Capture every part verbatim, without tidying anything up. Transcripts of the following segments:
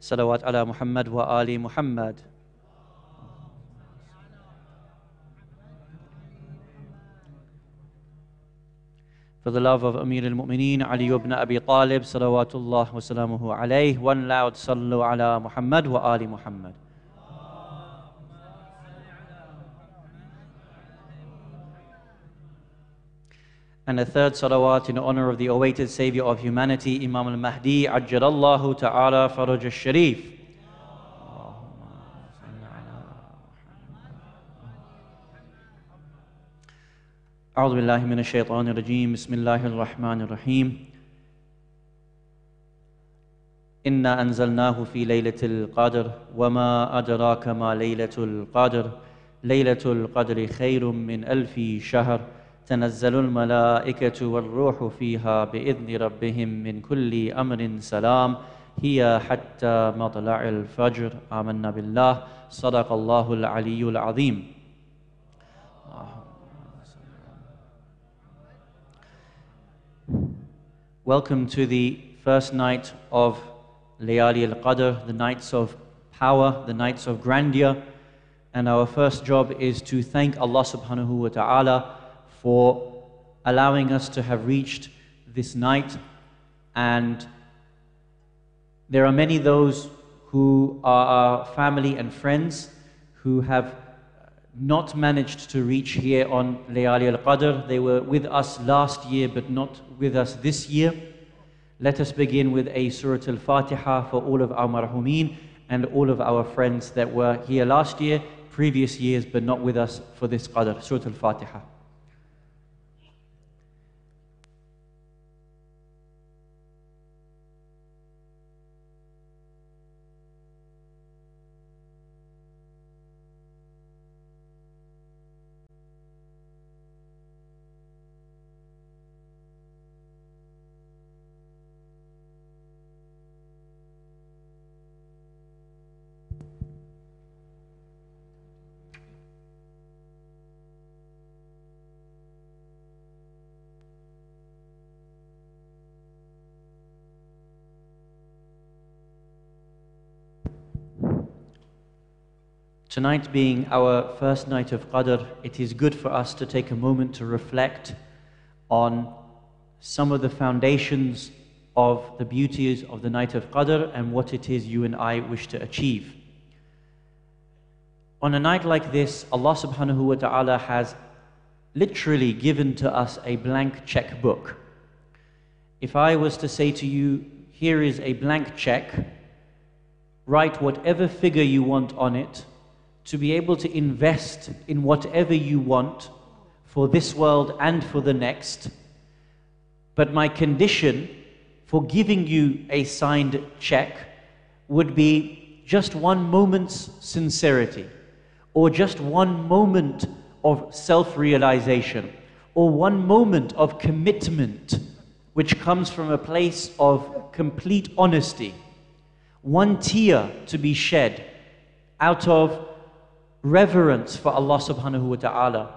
Salawat ala Muhammad wa ali Muhammad. For the love of Amir al-Mu'mineen, Ali ibn Abi Talib, salawatullah wa salamuhu alayhi. One loud sallu ala Muhammad wa ali Muhammad. And a third salawat in honor of the awaited savior of humanity, Imam al-Mahdi, ajjalallahu ta'ala faraj al-sharif. أعوذ بالله من الشيطان الرجيم بسم الله الرحمن الرحيم إنا أنزلناه في ليلة القدر وما أدراك ما ليلة القدر ليلة القدر خير من ألف شهر تنزل الملائكة والروح فيها بإذن ربهم من كل أمر سلام هي حتى مطلع الفجر آمنا بالله صدق الله العلي العظيم. Welcome to the first night of Layali al-Qadr, the nights of power, the nights of grandeur. And our first job is to thank Allah subhanahu wa ta'ala for allowing us to have reached this night. And there are many those who are our family and friends who have not managed to reach here on Layali al-Qadr. They were with us last year but not with us this year. Let us begin with a Surah Al-Fatiha for all of our marhumeen and all of our friends that were here last year, previous years but not with us for this Qadr. Surah Al-Fatiha. Tonight being our first night of Qadr, it is good for us to take a moment to reflect on some of the foundations of the beauties of the night of Qadr and what it is you and I wish to achieve. On a night like this, Allah subhanahu wa ta'ala has literally given to us a blank checkbook. If I was to say to you, here is a blank check, write whatever figure you want on it, to be able to invest in whatever you want for this world and for the next. But my condition for giving you a signed check would be just one moment's sincerity, or just one moment of self-realization, or one moment of commitment which comes from a place of complete honesty. One tear to be shed out of reverence for Allah subhanahu wa ta'ala.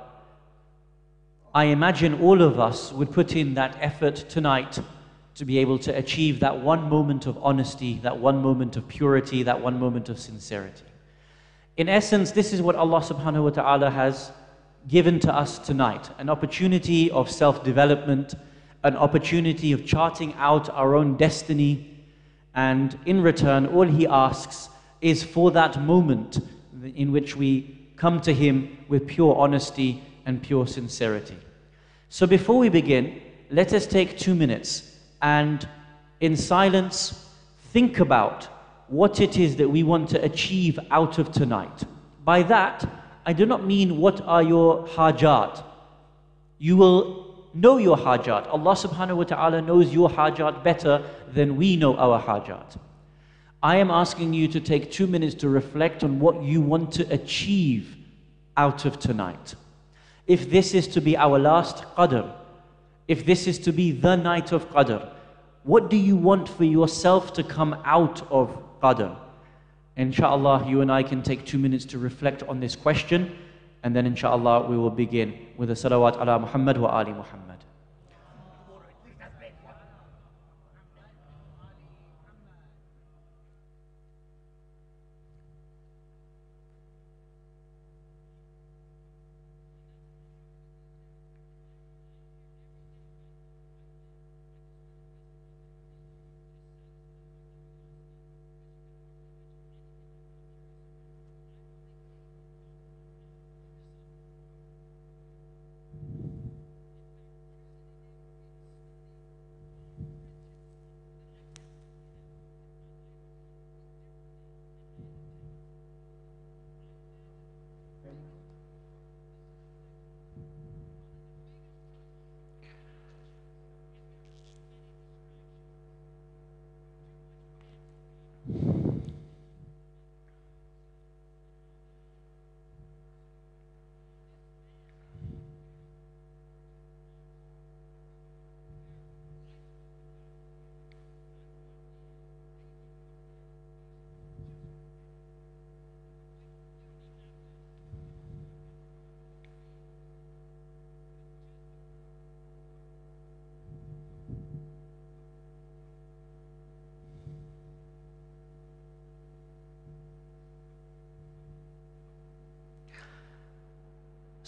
I imagine all of us would put in that effort tonight to be able to achieve that one moment of honesty, that one moment of purity, that one moment of sincerity. In essence, this is what Allah subhanahu wa ta'ala has given to us tonight, an opportunity of self-development, an opportunity of charting out our own destiny, and in return, all He asks is for that moment in which we come to Him with pure honesty and pure sincerity. So before we begin, let us take two minutes and in silence think about what it is that we want to achieve out of tonight. By that, I do not mean what are your hajat. You will know your hajat. Allah subhanahu wa ta'ala knows your hajat better than we know our hajat. I am asking you to take two minutes to reflect on what you want to achieve out of tonight. If this is to be our last Qadr, if this is to be the night of Qadr, what do you want for yourself to come out of Qadr? Inshallah, you and I can take two minutes to reflect on this question, and then inshallah we will begin with a salawat ala Muhammad wa ali Muhammad.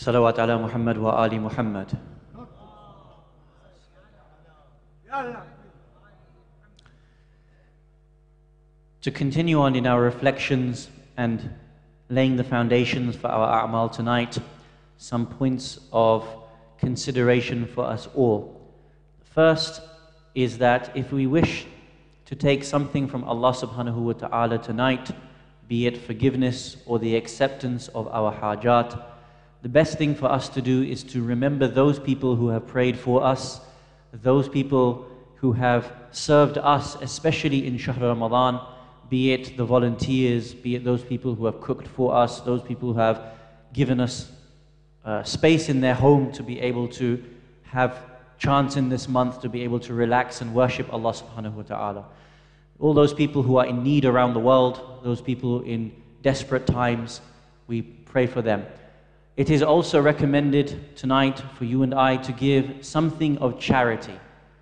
Salawat ala Muhammad wa ali Muhammad. To continue on in our reflections and laying the foundations for our a'mal tonight, some points of consideration for us all. First is that if we wish to take something from Allah subhanahu wa ta'ala tonight, be it forgiveness or the acceptance of our hajat, the best thing for us to do is to remember those people who have prayed for us, those people who have served us, especially in Shahr Ramadan, be it the volunteers, be it those people who have cooked for us, those people who have given us uh, space in their home to be able to have chance in this month, to be able to relax and worship Allah subhanahu wa ta'ala. All those people who are in need around the world, those people in desperate times, we pray for them. It is also recommended tonight for you and I to give something of charity.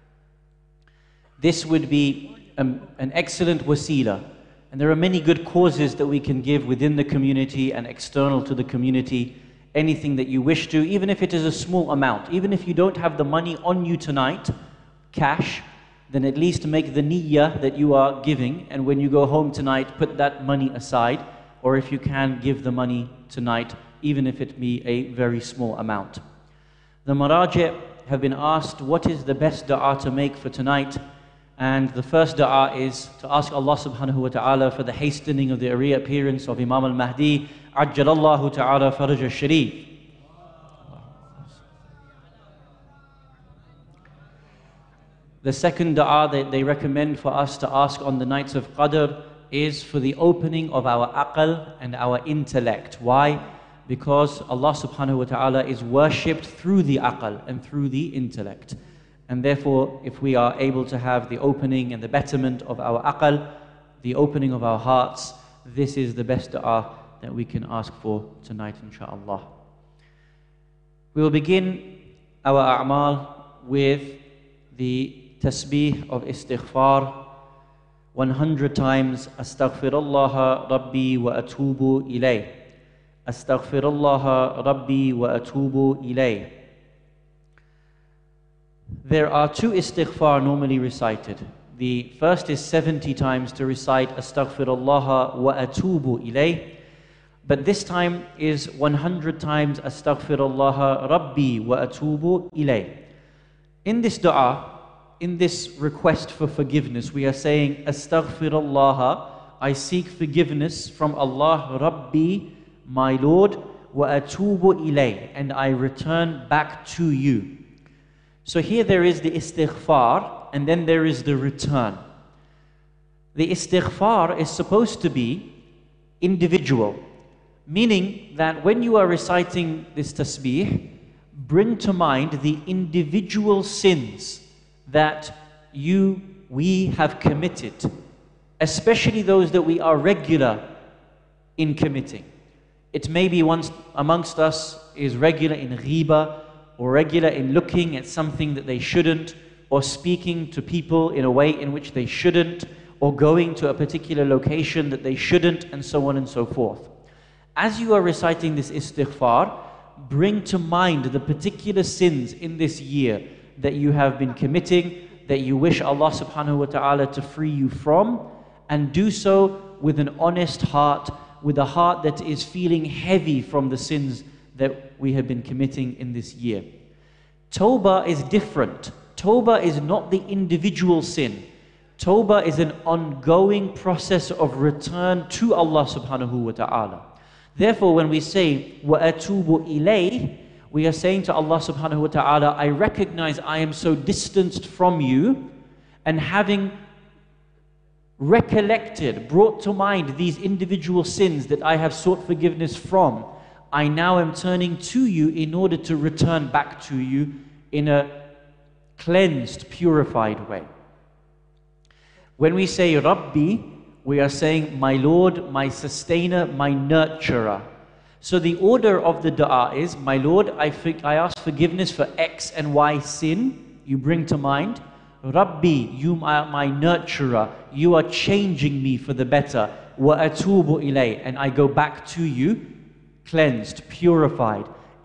This would be um, an excellent wasila. And there are many good causes that we can give within the community and external to the community. Anything that you wish to, even if it is a small amount. Even if you don't have the money on you tonight, cash, then at least make the niyyah that you are giving. And when you go home tonight, put that money aside. Or if you can, give the money tonight, even if it be a very small amount. The maraji' have been asked, what is the best dua to make for tonight? And the first dua is to ask Allah subhanahu wa ta'ala for the hastening of the reappearance of Imam al-Mahdi, Ajjalallahu ta'ala faraj al-sharif. The second dua that they recommend for us to ask on the nights of Qadr is for the opening of our aql and our intellect. Why? Because Allah subhanahu wa ta'ala is worshipped through the aql and through the intellect. And therefore, if we are able to have the opening and the betterment of our aql, the opening of our hearts, this is the best dua that we can ask for tonight, insha'Allah. We will begin our a'mal with the tasbih of istighfar, one hundred times, astaghfirullah rabbi wa atubu ilayh. Astaghfirullah rabbi wa atubu ilayh. There are two istighfar normally recited. The first is seventy times to recite astaghfirullah wa atubu ilayh. But this time is one hundred times astaghfirullah rabbi wa atubu ilayh. In this dua, in this request for forgiveness, we are saying astaghfirullah, I seek forgiveness from Allah rabbi, my Lord, wa atubu ilayh, and I return back to you. So here there is the istighfar, and then there is the return. The istighfar is supposed to be individual, meaning that when you are reciting this tasbih, bring to mind the individual sins that you, we have committed, especially those that we are regular in committing. It may be one amongst us is regular in ghiba, or regular in looking at something that they shouldn't, or speaking to people in a way in which they shouldn't, or going to a particular location that they shouldn't, and so on and so forth. As you are reciting this istighfar, bring to mind the particular sins in this year that you have been committing, that you wish Allah subhanahu wa ta'ala to free you from, and do so with an honest heart, with a heart that is feeling heavy from the sins that we have been committing in this year. Tawbah is different. Tawbah is not the individual sin. Tawbah is an ongoing process of return to Allah subhanahu wa ta'ala. Therefore, when we say, وَأَتُوبُ إِلَيْهِ, we are saying to Allah subhanahu wa ta'ala, I recognize I am so distanced from you, and having recollected, brought to mind these individual sins that I have sought forgiveness from, I now am turning to you in order to return back to you in a cleansed, purified way. When we say Rabbi, we are saying, my Lord, my sustainer, my nurturer. So the order of the dua is, my Lord, I, I ask forgiveness for X and Y sin, you bring to mind. Rabbi, you are my nurturer, you are changing me for the better. Wa atubu ilay, and I go back to you, cleansed, purified,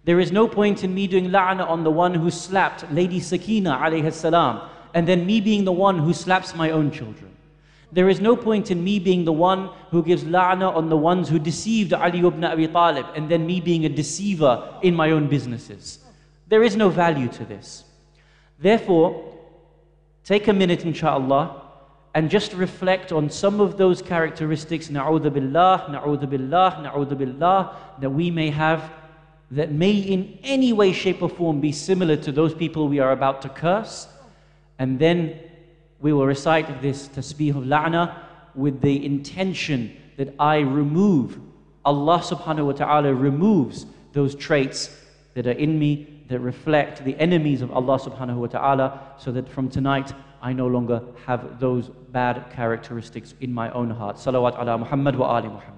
There is no point in me doing la'na on the one who slapped Lady Sakina alayhi salam, and then me being the one who slaps my own children. There is no point in me being the one who gives la'na on the ones who deceived Ali ibn Abi Talib, and then me being a deceiver in my own businesses. There is no value to this. Therefore, take a minute, inshaAllah, and just reflect on some of those characteristics, na'udhu billah, na'udhu billah, na'udhu billah, that we may have, that may in any way, shape or form be similar to those people we are about to curse. And then we will recite this tasbih of la'na with the intention that I remove, Allah subhanahu wa ta'ala removes those traits that are in me, that reflect the enemies of Allah subhanahu wa ta'ala, so that from tonight I no longer have those bad characteristics in my own heart. Salawat ala Muhammad wa ali Muhammad.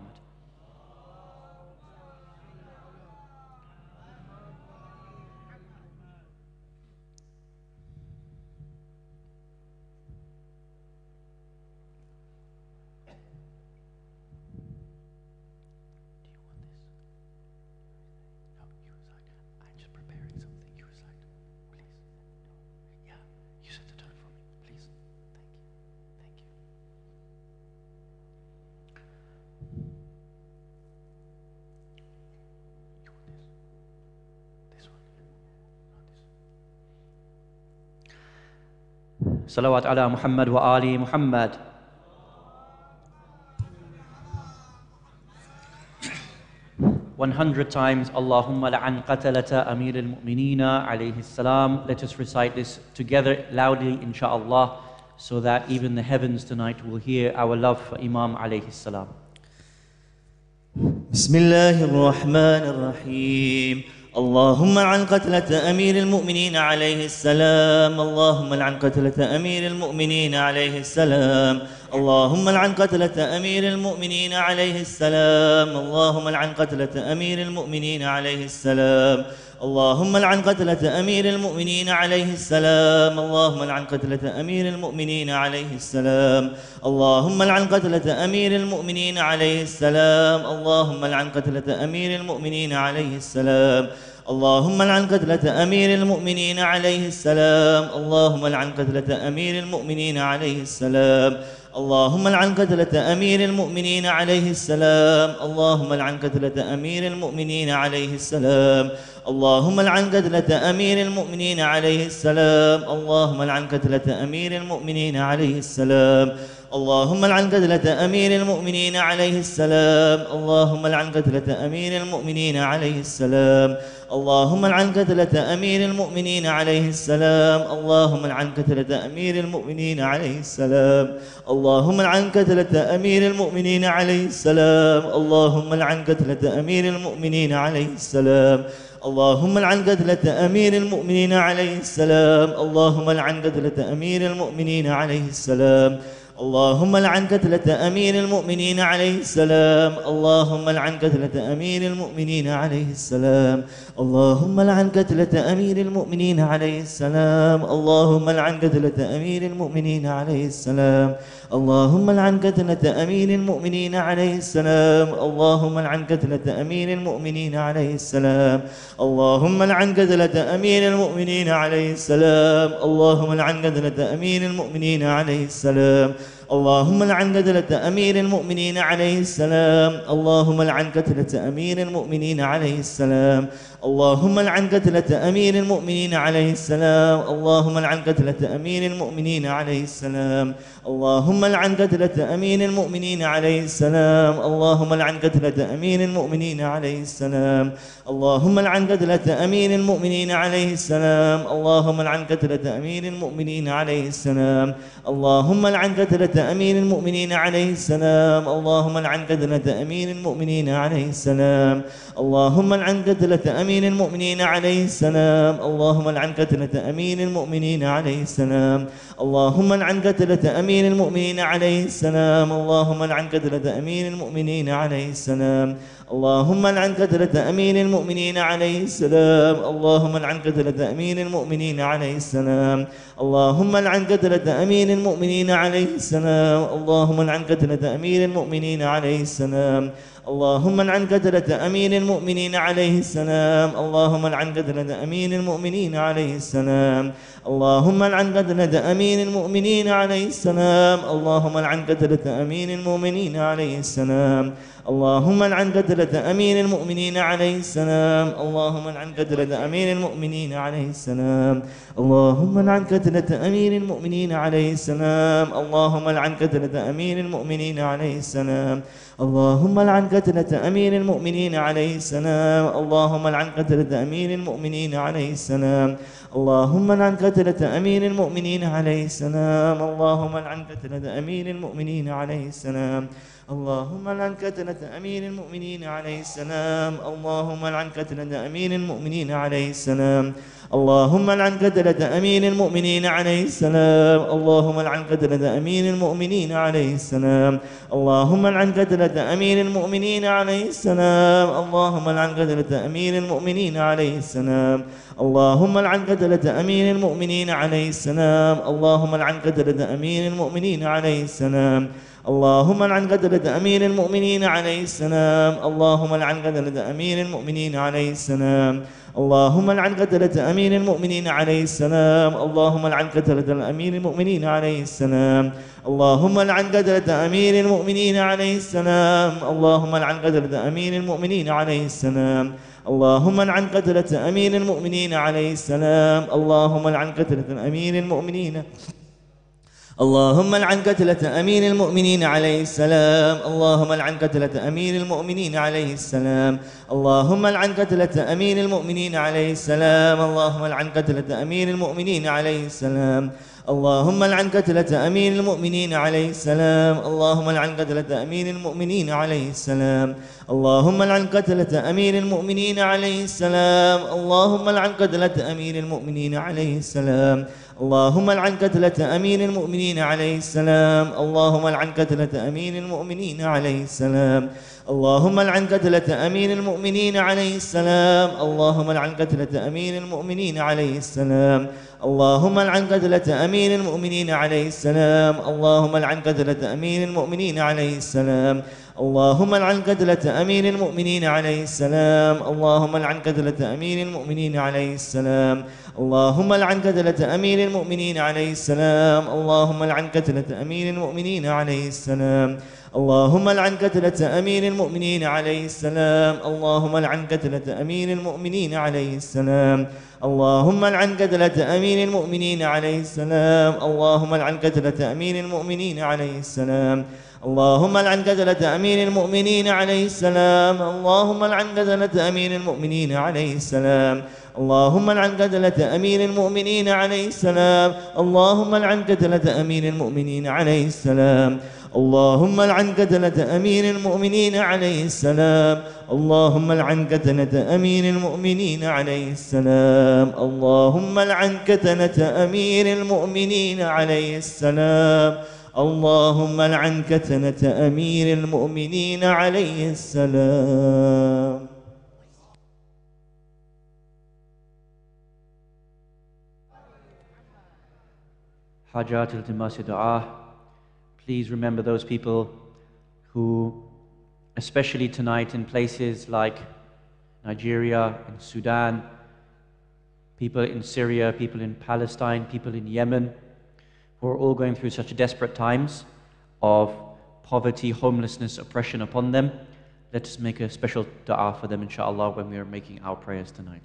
Salawat ala Muhammad wa ali Muhammad. One hundred times, Allahumma la'an qatalata Amir al-Mu'minina alayhi salam. Let us recite this together loudly, insha'Allah, so that even the heavens tonight will hear our love for Imam alayhi salam. Bismillahir Rahmanir Rahim. اللهم لعن قتلة أمير المؤمنين عليه السلام. اللهم لعن قتلة أمير المؤمنين عليه السلام. اللهم لعن قتلة أمير المؤمنين عليه السلام. اللهم لعن قتلة أمير المؤمنين عليه السلام. اللهم لعن قتلة أمير المؤمنين عليه السلام. اللهم لعن قتلة أمير المؤمنين عليه السلام. اللهم لعن قتلة أمير المؤمنين عليه السلام. اللهم لعن قتلة أمير المؤمنين عليه السلام. اللهم لعن قتلة أمير المؤمنين عليه السلام. اللهم لعن قتلة أمير المؤمنين عليه السلام. اللهم لعن قتلة أمير المؤمنين عليه السلام. اللهم لعن قتلة أمير المؤمنين عليه السلام. اللهم لعن قتلة أمير المؤمنين عليه السلام. اللهم لعن قتلة أمير المؤمنين عليه السلام. اللهم لعن قتلة أمير المؤمنين عليه السلام. اللهم لعن قتلة أمير المؤمنين عليه السلام. اللهم لعن قتلة أمير المؤمنين عليه السلام. اللهم لعن قتلة أمير المؤمنين عليه السلام. اللهم لعن قتلة أمير المؤمنين عليه السلام. اللهم لعن قتلة أمير المؤمنين عليه السلام. اللهم لعن قتلة أمير المؤمنين عليه السلام. اللهم لعن قتلة أمير المؤمنين عليه السلام. اللهم لعن قتلة أمير المؤمنين عليه السلام. اللهم لعن قتلة أمير المؤمنين عليه السلام. اللهم لعن قتلة أمير المؤمنين عليه السلام. اللهم لعن قتلة أمير المؤمنين عليه السلام. اللهم لعن قتلة أمير المؤمنين عليه السلام. اللهم لعن قتلة أمير المؤمنين عليه السلام. اللهم لعن قتلة أمير المؤمنين عليه السلام. اللهم لعن قتلة أمير المؤمنين عليه السلام. اللهم لعن قتلة أمير المؤمنين عليه السلام. اللهم لعن قتلة أمير المؤمنين عليه السلام. اللهم لعن قتلة أمير المؤمنين عليه السلام. اللهم لعن قتلة أمير المؤمنين عليه السلام. اللهم لعن قتلة أمير المؤمنين عليه السلام. اللهم لعن قتلة أمير المؤمنين عليه السلام. اللهم لعن قتلة أمير المؤمنين عليه السلام. اللهم لعن قتلة أمير المؤمنين عليه السلام. اللهم لعن قتلة أمير المؤمنين عليه السلام. اللهم لعن قتلة أمير المؤمنين عليه السلام. اللهم لعن قتلة أمير المؤمنين عليه السلام. اللهم لعن قتلة أمير المؤمنين عليه السلام. اللهم لعن قتلة أمير المؤمنين عليه السلام. اللهم لعن قتلة أمير المؤمنين عليه السلام. اللهم لعن قتلة أمير المؤمنين عليه السلام اللهم لعن قتلة أمير المؤمنين عليه السلام اللهم لعن قتلة أمير المؤمنين عليه السلام اللهم لعن قتلة أمير المؤمنين عليه السلام اللهم لعن قتلة أمير المؤمنين عليه السلام اللهم لعن قتلة أمير المؤمنين عليه السلام اللهم لعن قتلة أمير المؤمنين عليه السلام اللهم لعن قتلة أمير المؤمنين عليه السلام اللهم لعن قتلة أمير المؤمنين عليه السلام اللهم لعن قتلة أمير المؤمنين عليه السلام اللهم لعن قتلة أمير المؤمنين عليه السلام اللهم لعن قتلة أمير المؤمنين عليه السلام اللهم لعن قتلة أمير المؤمنين عليه السلام اللهم لعن قتلة أمير المؤمنين عليه السلام اللهم لعن قتلة أمير المؤمنين عليه السلام اللهم لعن قتلة أمير المؤمنين عليه السلام اللهم لعن قتلة أمير المؤمنين عليه السلام اللهم لعن قتلة أمير المؤمنين عليه السلام اللهم لعن قتلة أمير المؤمنين عليه السلام اللهم لعن قتلة أمير المؤمنين عليه السلام اللهم لعن قتلة أمير المؤمنين عليه السلام اللهم لعن قتلة أمير المؤمنين عليه السلام اللهم لعن قتلة أمير المؤمنين عليه السلام اللهم لعن قتلة أمير المؤمنين عليه السلام اللهم لعن قتلة أمير المؤمنين عليه السلام اللهم لعن قتلة أمير المؤمنين عليه السلام اللهم لعن قتلة أمير المؤمنين عليه السلام اللهم لعن قتلة الأمير المؤمنين عليه السلام اللهم لعن قتلة أمير المؤمنين عليه السلام اللهم لعن قتلة أمير المؤمنين عليه السلام اللهم لعن قتلة أمير المؤمنين عليه السلام اللهم لعن قتلة أمير المؤمنين اللهم لعن قتلة أمير المؤمنين عليه السلام اللهم لعن قتلة أمير المؤمنين عليه السلام اللهم لعن قتلة أمير المؤمنين عليه السلام اللهم لعن قتلة أمير المؤمنين عليه السلام اللهم لعن قتلة أمير المؤمنين عليه السلام اللهم لعن قتلة أمير المؤمنين عليه السلام اللهم لعن قتلة أمير المؤمنين عليه السلام اللهم لعن قتلة أمير المؤمنين عليه السلام اللهم لعن قتلة أمير المؤمنين عليه السلام اللهم لعن قتلة أمير المؤمنين عليه السلام اللهم لعن قتلة أمير المؤمنين عليه السلام اللهم لعن قتلة أمير المؤمنين عليه السلام اللهم لعن قتلة أمير المؤمنين عليه السلام اللهم لعن قتلة أمير المؤمنين عليه السلام اللهم لعن قتلة أمير المؤمنين عليه السلام اللهم لعن قتلة أمير المؤمنين عليه السلام اللهم لعن قتلة أمير المؤمنين عليه السلام اللهم لعن قتلة أمير المؤمنين عليه السلام اللهم لعن قتلة أمير المؤمنين عليه السلام اللهم لعن قتلة أمير المؤمنين عليه السلام اللهم لعن قتلة أمير المؤمنين عليه السلام اللهم لعن قتلة أمير المؤمنين عليه السلام اللهم لعن قتلة أمير المؤمنين عليه السلام اللهم لعن قتلة أمير المؤمنين عليه السلام اللهم لعن قتلة أمير المؤمنين عليه السلام اللهم لعن قتلة أمير المؤمنين عليه السلام اللهم لعن قتلة أمير المؤمنين عليه السلام اللهم لعن قتلة أمير المؤمنين عليه السلام اللهم لعن قتلة أمير المؤمنين عليه السلام اللهم لعن قتلة أمير المؤمنين عليه السلام. Hajat al-Timas Dua. Please remember those people who, especially tonight in places like Nigeria, in Sudan, people in Syria, people in Palestine, people in Yemen, who are all going through such desperate times of poverty, homelessness, oppression upon them. Let us make a special dua for them, inshallah, when we are making our prayers tonight.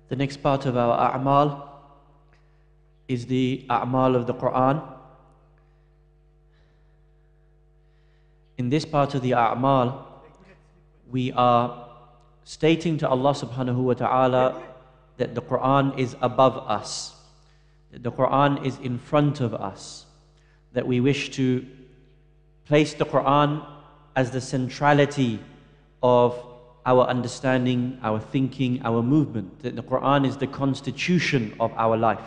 The next part of our a'mal is the a'mal of the Quran. In this part of the a'mal, we are stating to Allah subhanahu wa ta'ala that the Quran is above us, that the Quran is in front of us, that we wish to place the Quran as the centrality of our understanding, our thinking, our movement, that the Quran is the constitution of our life.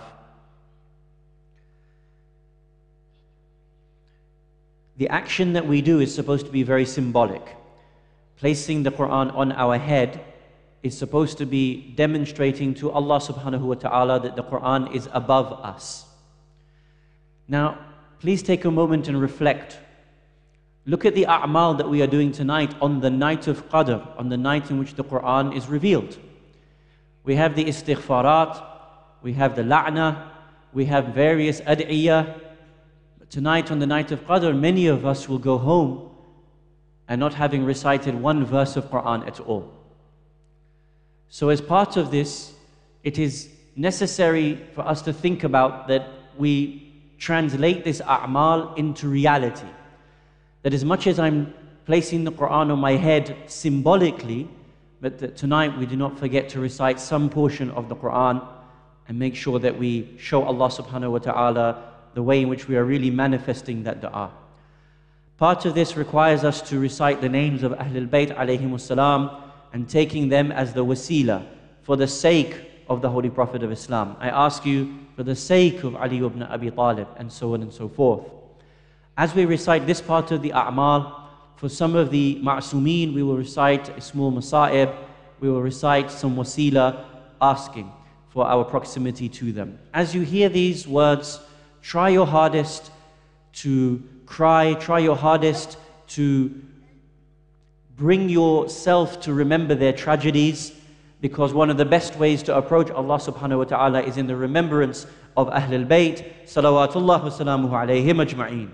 The action that we do is supposed to be very symbolic. Placing the Quran on our head is supposed to be demonstrating to Allah subhanahu wa ta'ala that the Quran is above us. Now, please take a moment and reflect. Look at the a'mal that we are doing tonight on the night of Qadr, on the night in which the Quran is revealed. We have the istighfarat, we have the la'na, we have various ad'iyah. But tonight on the night of Qadr, many of us will go home and not having recited one verse of Quran at all. So as part of this, it is necessary for us to think about that we translate this a'mal into reality. That as much as I'm placing the Quran on my head symbolically, but that tonight we do not forget to recite some portion of the Quran and make sure that we show Allah subhanahu wa ta'ala the way in which we are really manifesting that dua. Part of this requires us to recite the names of Ahlul Bayt alayhimus salam and taking them as the wasila for the sake of the Holy Prophet of Islam. I ask you for the sake of Ali ibn Abi Talib, and so on and so forth. As we recite this part of the a'mal, for some of the ma'sumeen, we will recite a small masa'ib, we will recite some wasila, asking for our proximity to them. As you hear these words, try your hardest to cry, try your hardest to bring yourself to remember their tragedies, because one of the best ways to approach Allah subhanahu wa ta'ala is in the remembrance of Ahlul Bayt, salawatullah wa salamuhu alayhim ajma'een.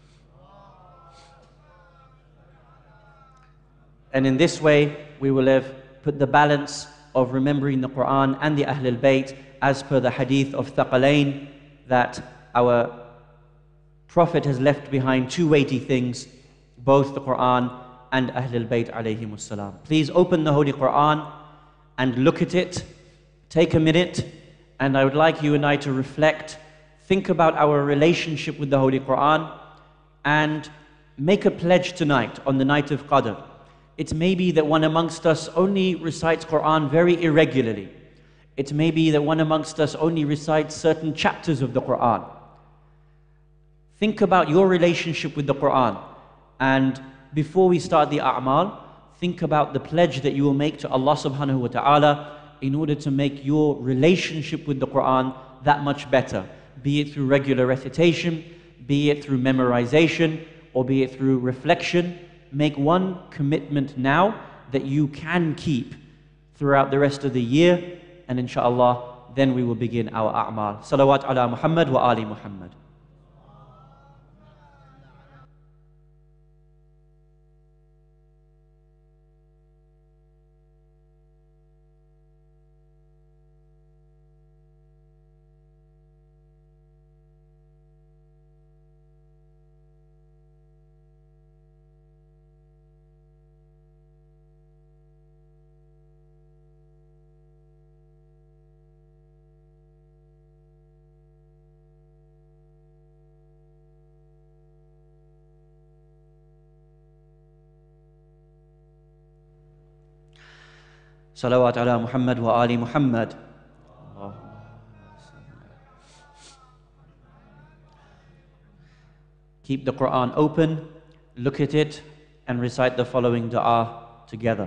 And in this way, we will have put the balance of remembering the Quran and the Ahlul Bayt as per the hadith of Thaqalain, that our Prophet has left behind two weighty things, both the Quran and Ahlul Bayt alayhimus salam. Please open the Holy Quran and look at it. Take a minute, and I would like you and I to reflect, think about our relationship with the Holy Quran, and make a pledge tonight on the night of Qadr. It may be that one amongst us only recites Quran very irregularly. It may be that one amongst us only recites certain chapters of the Quran. Think about your relationship with the Quran, and before we start the a'mal, think about the pledge that you will make to Allah subhanahu wa ta'ala in order to make your relationship with the Quran that much better. Be it through regular recitation, be it through memorization, or be it through reflection. Make one commitment now that you can keep throughout the rest of the year, and inshallah, then we will begin our a'mal. Salawat ala Muhammad wa ali Muhammad. Salawat ala Muhammad wa ali Muhammad. Keep the Quran open, look at it, and recite the following dua together.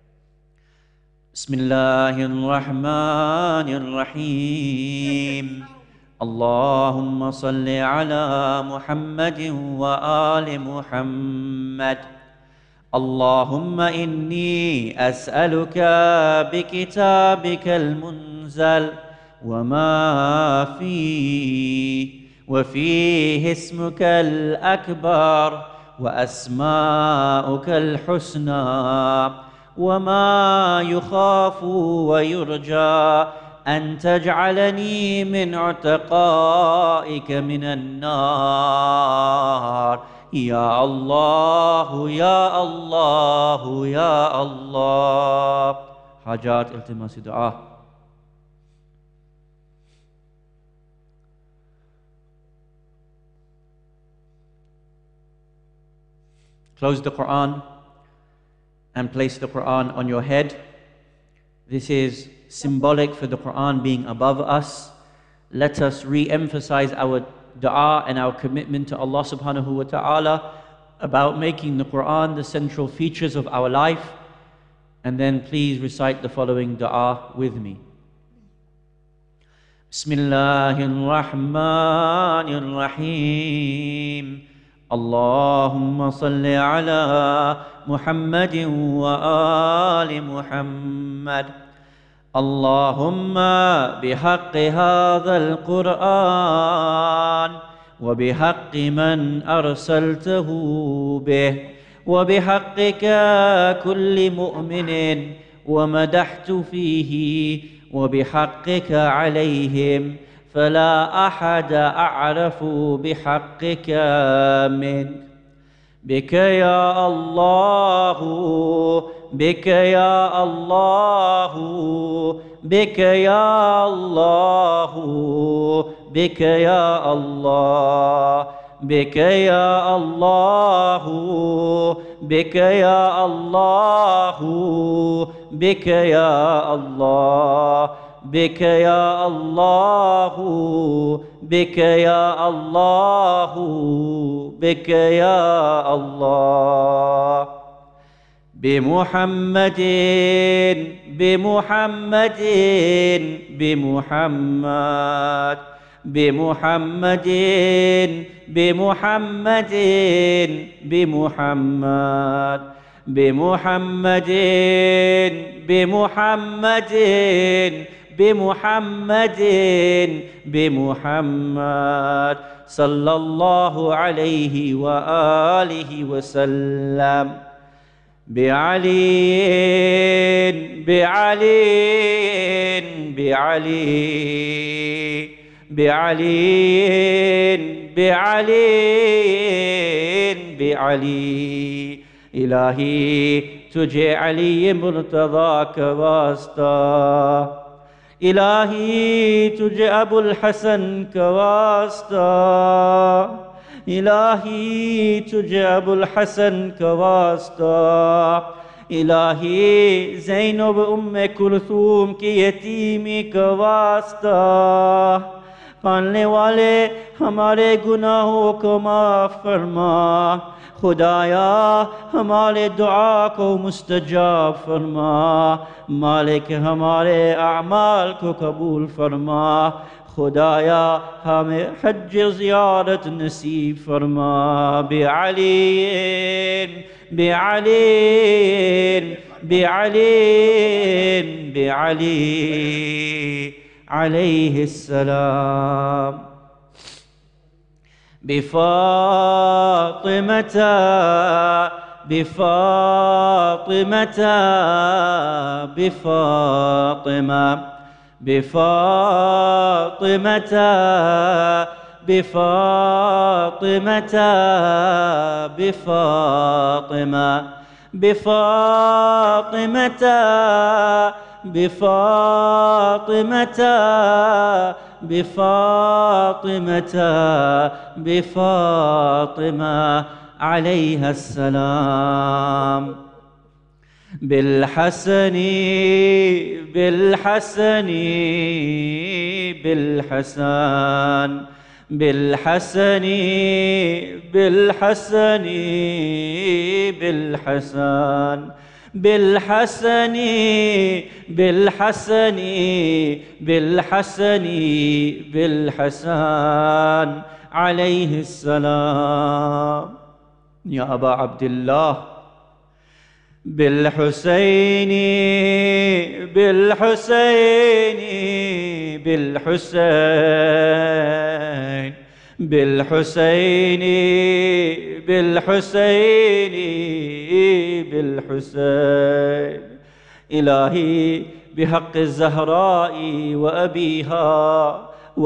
Bismillahir Rahmanir Rahim. Allahumma salli ala Muhammadin wa ali Muhammad. اللهم إني أسألك بكتابك المنزل وما فيه وفيه اسمك الأكبر وأسماؤك الحسنى وما يخاف ويرجى أن تجعلني من عتقائك من النار. يا الله يا الله يا الله. حاجات التماس دعاء. Close the Quran and place the Quran on your head. This is symbolic for the Quran being above us. Let us re-emphasize our dua and our commitment to Allah subhanahu wa ta'ala about making the Quran the central features of our life. And then please recite the following dua with me. Bismillahirrahmanirrahim. Allahumma salli ala Muhammadin wa ali Muhammad. Allahumma bihaqqi hadha al-Qur'an wa bihaqqi man arsaltahu bih wa bihaqqika kulli mu'minin wa madahtu fihi wa bihaqqika alayhim فلا أحد أعرف بحقك منك. بك يا الله بك يا الله بك يا الله بك يا الله بك يا الله بك يا الله بك يا الله بك يا الله بك يا الله بك يا الله. بمحمد بمحمد بمحمد بمحمد بمحمد بمحمد بمحمد بمحمد بمحمد بمحمد صلى الله عليه وآله وسلم. بعلي بعلي بعلي بعلي بعلي بعلي. إلهي تجي علي مرتضاك واسطة. إلهي تجي أبو الحسن كواسطة. إلهي تجي أبو الحسن كواسطة. إلهي زينب أم كلثوم की यतीमी का वास्ता. पालने वाले हमारे गुनाहों को माफ़ फरमा. खुदाया हमारे दुआ को मुस्तजाब फरमा. मालिक हमारे अमाल को कबूल फरमा. खुदाया हमें हज ज़ियारत नसीब फरमा. बिअली बिअली बिअली बिअली अलैहिस्सलाम. بفاطمة بفاطمة بفاطمة بفاطمة بفاطمة بفاطمة بفاطمة بفاطمة بفاطمة بفاطمة عليها السلام. بالحسن بالحسن بالحسن بالحسن بالحسن بالحسن بالحسن بالحسن بالحسن بالحسن عليه السلام. يا أبا عبد الله بالحسين بالحسين بالحسين بالحسين بالحسين بالحسين. إلهي بحق الزهراء وأبيها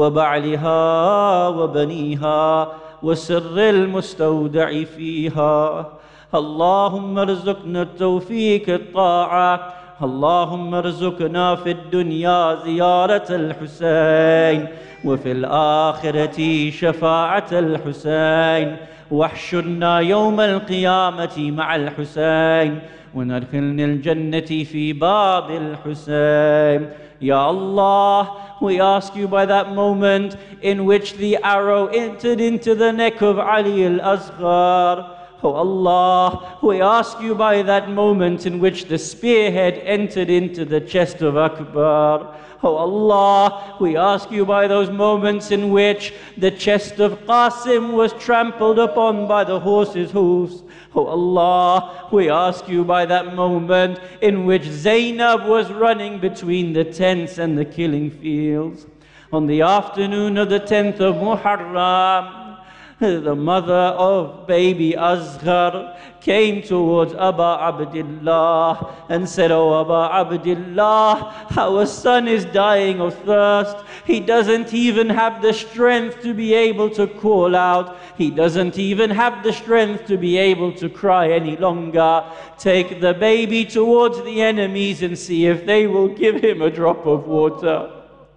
وبعلها وبنيها وسر المستودع فيها. اللهم ارزقنا التوفيق الطاعة. اللهم ارزقنا في الدنيا زيارة الحسين وفي الآخرة شفاعة الحسين، واحشرنا يوم القيامة مع الحسين وندخلنا الجنة في باب الحسين. Ya Allah, we ask you by that moment in which the arrow entered into the neck of Ali al-Asghar, oh Allah, we ask you by that moment in which the spearhead entered into the chest of Akbar, oh Allah, we ask you by those moments in which the chest of Qasim was trampled upon by the horse's hooves, oh Allah, we ask you by that moment in which Zainab was running between the tents and the killing fields. On the afternoon of the tenth of Muharram, the mother of baby Asghar came towards Aba Abdullah and said, "Oh Aba Abdullah, our son is dying of thirst. He doesn't even have the strength to be able to call out. He doesn't even have the strength to be able to cry any longer. Take the baby towards the enemies and see if they will give him a drop of water."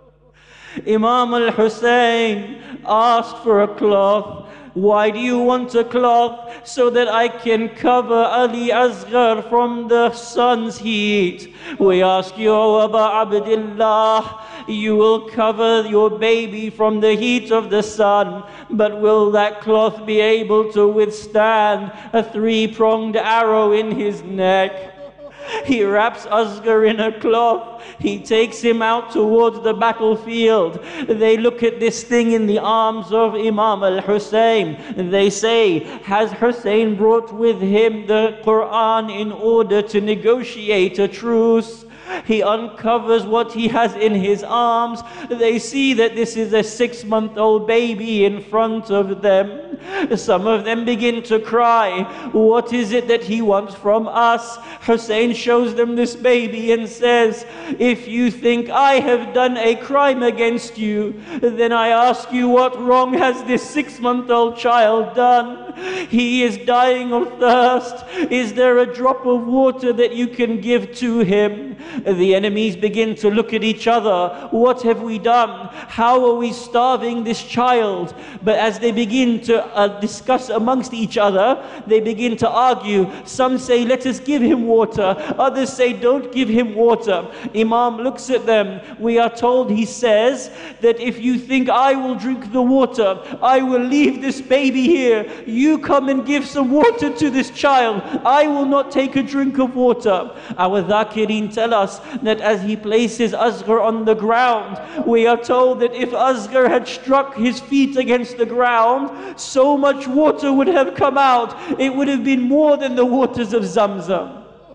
Imam al-Hussein asked for a cloth. Why do you want a cloth? So that I can cover Ali Asghar from the sun's heat. We ask you, O Aba Abdullah, you will cover your baby from the heat of the sun, but will that cloth be able to withstand a three-pronged arrow in his neck? He wraps Asghar in a cloth. He takes him out towards the battlefield. They look at this thing in the arms of Imam al-Hussein. They say, has Hussein brought with him the Quran in order to negotiate a truce? He uncovers what he has in his arms. They see that this is a six-month-old baby in front of them. Some of them begin to cry. What is it that he wants from us? Hussein shows them this baby and says, if you think I have done a crime against you, then I ask you, what wrong has this six-month-old child done? He is dying of thirst. Is there a drop of water that you can give to him? The enemies begin to look at each other. What have we done? How are we starving this child? But as they begin to uh, discuss amongst each other, they begin to argue. Some say, let us give him water. Others say, don't give him water. Imam looks at them. We are told, he says, that if you think I will drink the water, I will leave this baby here. You come and give some water to this child. I will not take a drink of water. Our dhakirin tell us that as he places Asghar on the ground, we are told that if Asghar had struck his feet against the ground, so much water would have come out. It would have been more than the waters of Zamzam.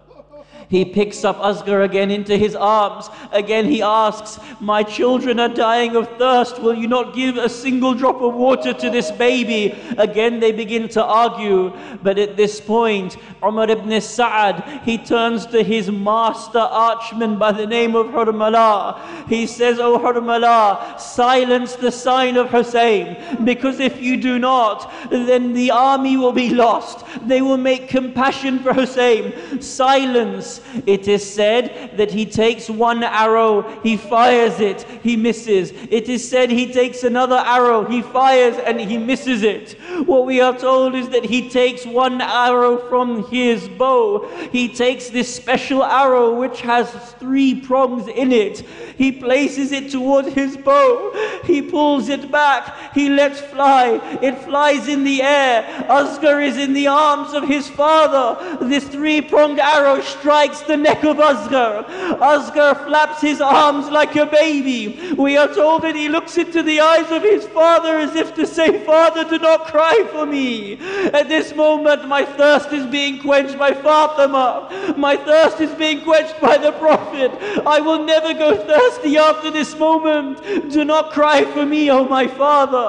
He picks up Asghar again into his arms. Again he asks, my children are dying of thirst. Will you not give a single drop of water to this baby? Again they begin to argue. But at this point, Umar ibn Sa'ad, he turns to his master archman by the name of Hurmala. He says, O Hurmala, silence the sign of Hussein, because if you do not, then the army will be lost. They will make compassion for Hussein. Silence. It is said that he takes one arrow, he fires it, he misses. It is said he takes another arrow, he fires and he misses it. What we are told is that he takes one arrow from his bow. He takes this special arrow which has three prongs in it. He places it towards his bow. He pulls it back. He lets fly. It flies in the air. Asghar is in the arms of his father. This three-pronged arrow strikes the neck of Asghar. Asghar flaps his arms like a baby. We are told that he looks into the eyes of his father as if to say, Father, do not cry for me. At this moment, my thirst is being quenched by Fatima. My thirst is being quenched by the Prophet. I will never go thirsty after this moment. Do not cry for me, O my father.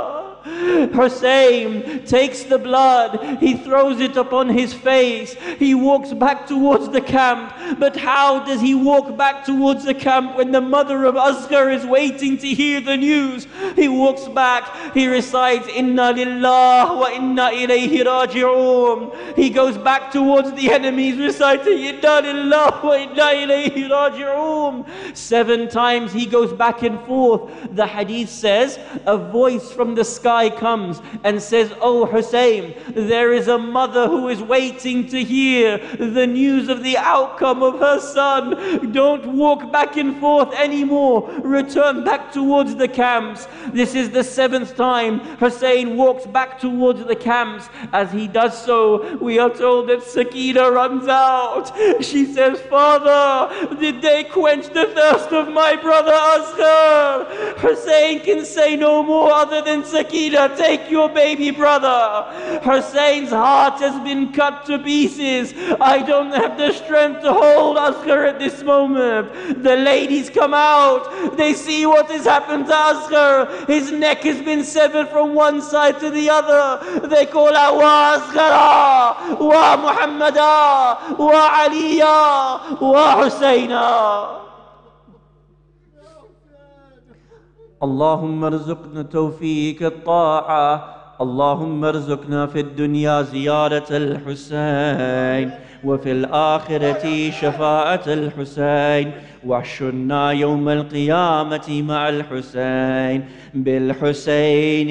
Hussein takes the blood, he throws it upon his face, he walks back towards the camp. But how does he walk back towards the camp when the mother of Asghar is waiting to hear the news? He walks back, he recites Inna lillah wa inna ilayhi raji'un. He goes back towards the enemies reciting Inna lillah wa inna ilayhi raji'un. Seven times he goes back and forth. The hadith says a voice from the sky comes and says, "Oh Hussein, there is a mother who is waiting to hear the news of the outcome of her son. Don't walk back and forth anymore. Return back towards the camps." This is the seventh time Hussein walks back towards the camps. As he does so, we are told that Sakina runs out. She says, "Father, did they quench the thirst of my brother Asghar?" Hussein can say no more other than, "Sakina, take your baby brother." Hussein's heart has been cut to pieces. I don't have the strength to hold Asghar at this moment. The ladies come out. They see what has happened to Asghar. His neck has been severed from one side to the other. They call out, "Wa Asghara, wa Muhammada, wa Aliya, wa Husseina." اللهم ارزقنا توفيق الطاعة. اللهم ارزقنا في الدنيا زيارة الحسين وفي الآخرة شفاعة الحسين واحشرنا يوم القيامة مع الحسين بالحسين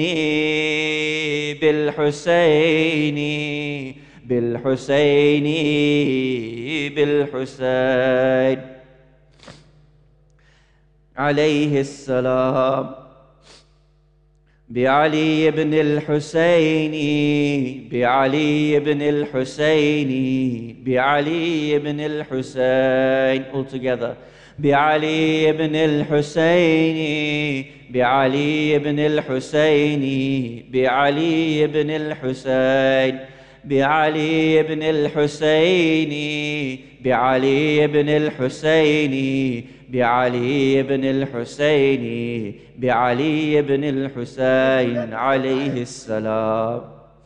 بالحسين بالحسين بالحسين عليه السلام. بعلي بن الحسين بعلي بن الحسين بعلي بن الحسين. All together. بعلي بن الحسين بعلي بن الحسين بعلي بن الحسين بعلي بن الحسين بعلي بن الحسين بعلي بن الحسين بعلي بن الحسين عليه السلام.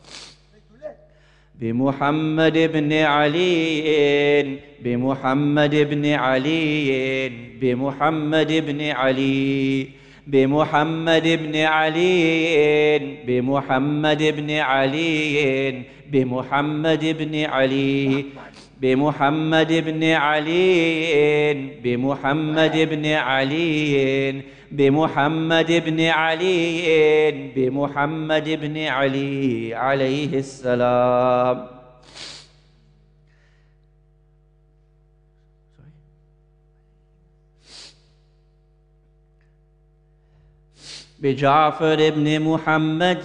بمحمد بن علي بمحمد بن علي بمحمد بن علي بمحمد بن علي بمحمد بن علي بمحمد بن علي بمحمد بن علي بمحمد بن علي بمحمد بن علي بمحمد بن علي عليه السلام. بجعفر بن محمد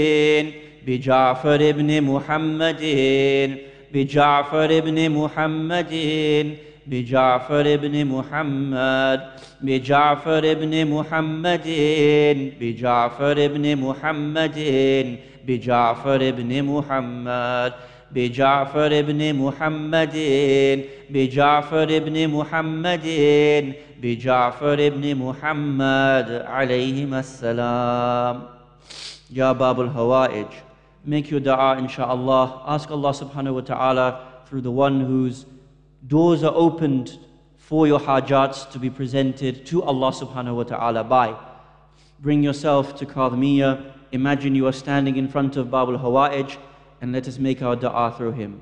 بجعفر بن محمد بجعفر بن محمد بجعفر بن محمد بجعفر بن محمد بجعفر بن محمد بجعفر بن محمد بجعفر بن محمد بجعفر بن محمد بجعفر بن محمد عليهما السلام. Ya Babul Hawa'ij, make your dua insha'Allah. Ask Allah subhanahu wa ta'ala through the one whose doors are opened for your hajats to be presented to Allah subhanahu wa ta'ala by. Bring yourself to Kadhmiya. Imagine you are standing in front of Babul Hawa'ij, and let us make our dua through him.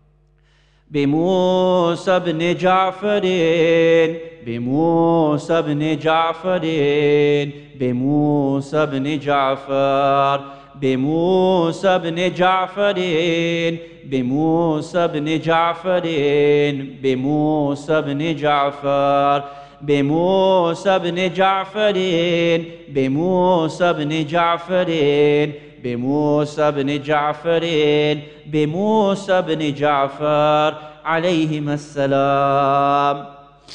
بموسى بن جعفر بموسى بن جعفر بموسى بن جعفر بموسى بن جعفر بموسى بن جعفر بموسى بن جعفر بموسى بن جعفر بموسى بن جعفر بموسى بن جعفر بموسى بن جعفر عليهما السلام.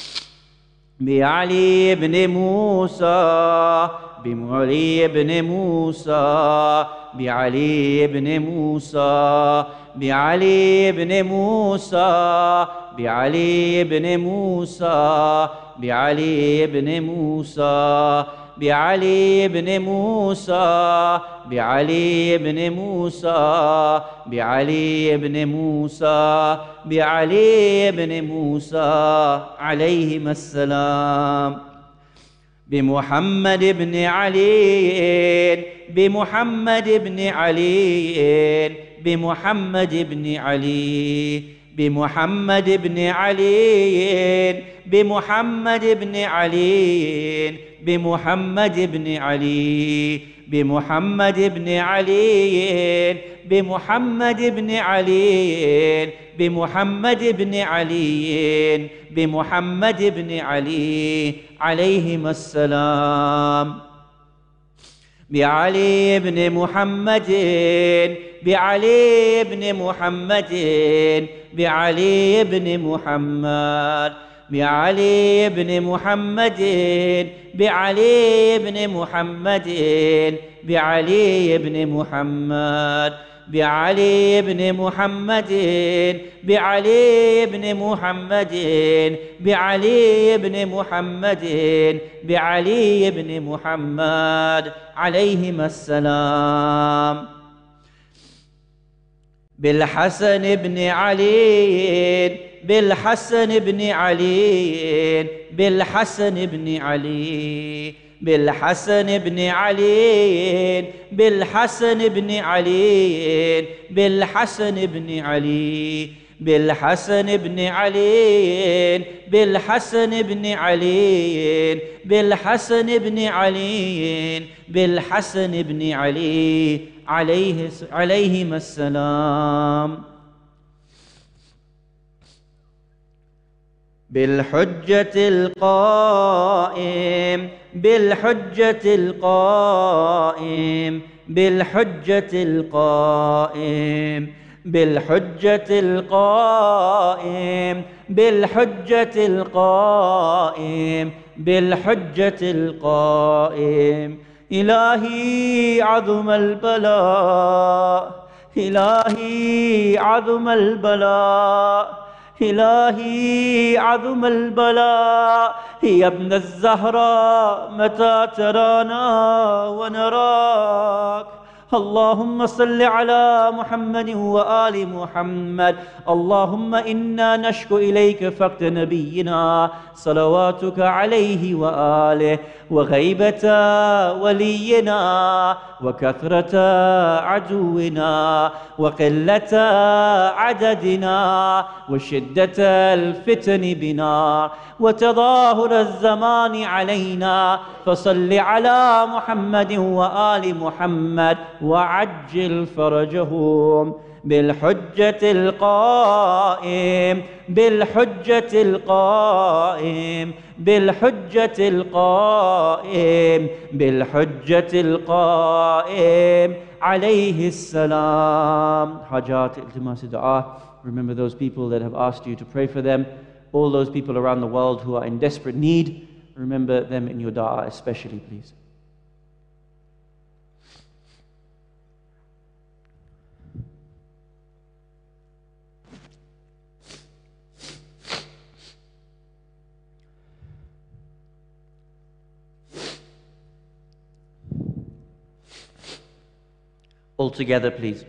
بعلي بن موسى بعلي بن موسى بعلي بن موسى بعلي بن موسى بعلي بن موسى بعلي بن موسى بعلي بن موسى بعلي بن موسى بعلي بن موسى بعلي بن موسى عليهما السلام بمحمد بن علي بمحمد بن علي بمحمد بن علي بمحمد بن علي بمحمد بن علي بمحمد بن علي بمحمد بن علي بمحمد بن علي بمحمد بن علي بمحمد بن علي عليهما السلام بعلي بن محمد بعلي بن محمد بعلي بن محمد بعلي بن محمد بعلي بن محمد بعلي بن محمد بعلي بن محمد بعلي بن محمد بعلي بن محمد بعلي بن محمد عليهما السلام بالحسن بن علي بالحسن بن علي بالحسن بن علي بالحسن بن علي بالحسن بن علي بالحسن بن علي بالحسن بن علي بالحسن بن علي بالحسن بن علي بالحسن بن علي عليه عليهما السلام بالحجة القائم بالحجة القائم بالحجة القائم بالحجة القائم بالحجة القائم بالحجة القائم إلهي عظم البلاء إلهي عظم البلاء إلهي عظم البلاء يا ابن الزهراء متى ترانا ونراك اللهم صل على محمد وآل محمد اللهم إنا نشكو إليك فقد نبينا صلواتك عليه وآله وغيبة ولينا وكثرة عدونا وقلة عددنا وشدة الفتن بنا وتظاهر الزمان علينا فصل على محمد وآل محمد وعجل فرجهم بالحجة القائم بالحجة القائم بالحجة القائم بالحجة القائم عليه السلام. حاجات التماس دعاء. Remember those people that have asked you to pray for them. All those people around the world who are in desperate need. Remember them in your dua especially, please. All together, please.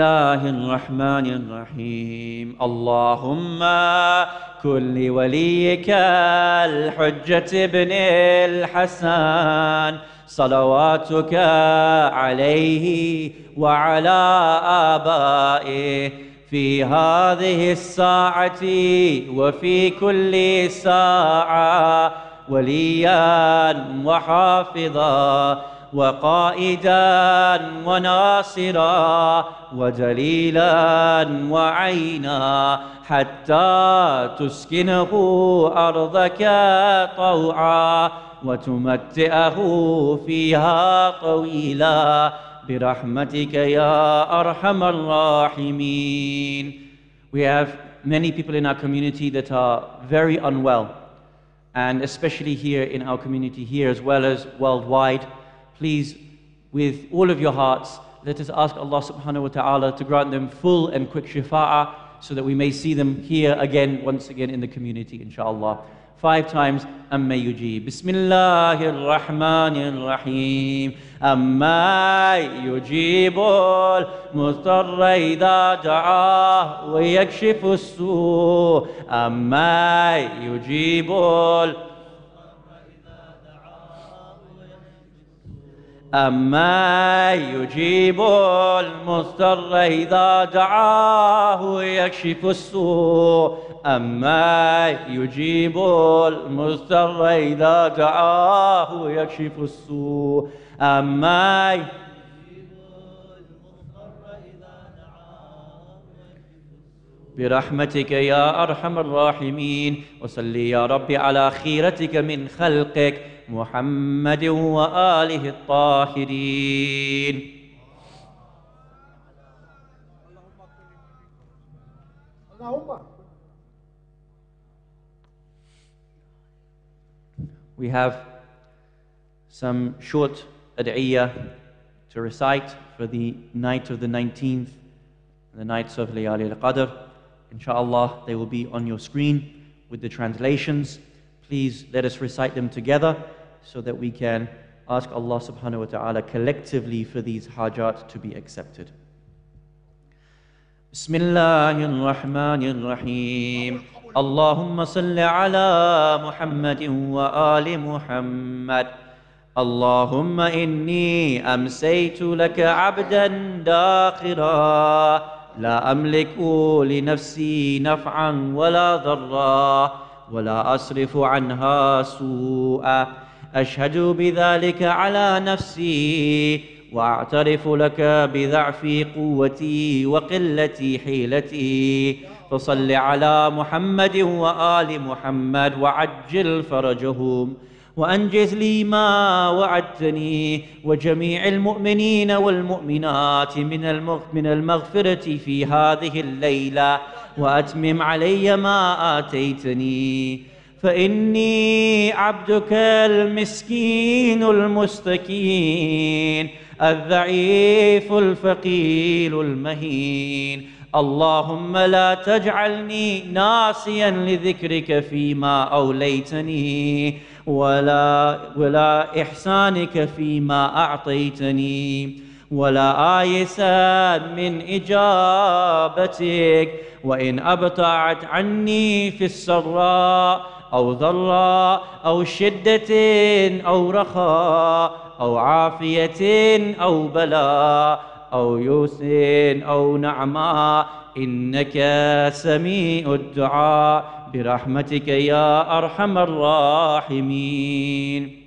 Bismillahirrahmanirrahim. Allahumma kulli waliyika al-Hujjat ibn al-Hasan salawatuka alayhi wa ala abaihi في هذه الساعة وفي كل ساعة وليا وحافظا وقائدا وناصرا ودليلا وعينا حتى تسكنه أرضك طوعا وتمتعه فيها طويلا برحمتك يا أرحم الراحمين. We have many people in our community that are very unwell, and especially here in our community here as well as worldwide. Please, with all of your hearts, let us ask Allah subhanahu wa ta'ala to grant them full and quick shifa'ah so that we may see them here again, once again in the community, inshallah. Five times, أَمَّا يُجِيبُ. Bismillahir Rahmanir Rahim. أَمَّا يُجِيبُ الْمُضْطَرَّ إِذَا دَعَاهُ وَيَكْشِفُ السُّوءَ. أَمَّا يُجِيبُ أما يجيب المضطر إذا دعاه ويكشف السوء. أما يجيب المضطر إذا دعاه ويكشف السوء. أما يجيب المضطر إذا دعاه برحمتك يا أرحم الراحمين. وصل يا ربي على خيرتك من خلقك محمد وآله الطاهرين. We have some short ad'iyah to recite for the night of the nineteenth, the nights of Layali al-Qadr. Inshallah, they will be on your screen with the translations. Please let us recite them together so that we can ask Allah subhanahu wa ta'ala collectively for these hajat to be accepted. Bismillahir Rahmanir Rahim. Allahumma salli ala Muhammadin wa ali Muhammad. Allahumma inni amsaytu laka abdan dakhira la amliku li nafsi naf'an wa la dharra wa la asrifu anha su'a. أشهد بذلك على نفسي وأعترف لك بضعف قوتي وقلة حيلتي. فصل على محمد وآل محمد وعجل فرجهم وأنجز لي ما وعدتني وجميع المؤمنين والمؤمنات من المغفرة في هذه الليلة وأتمم علي ما آتيتني. فإني عبدك المسكين المستكين الضعيف الفقير المهين. اللهم لا تجعلني ناسيا لذكرك فيما أوليتني ولا, ولا إحسانك فيما أعطيتني ولا آيسا من إجابتك. وإن أبطأت عني في السراء أو ضراء أو شدة أو رخاء أو عافية أو بلاء أو يوس أو نعماء إنك سميع الدعاء برحمتك يا أرحم الراحمين.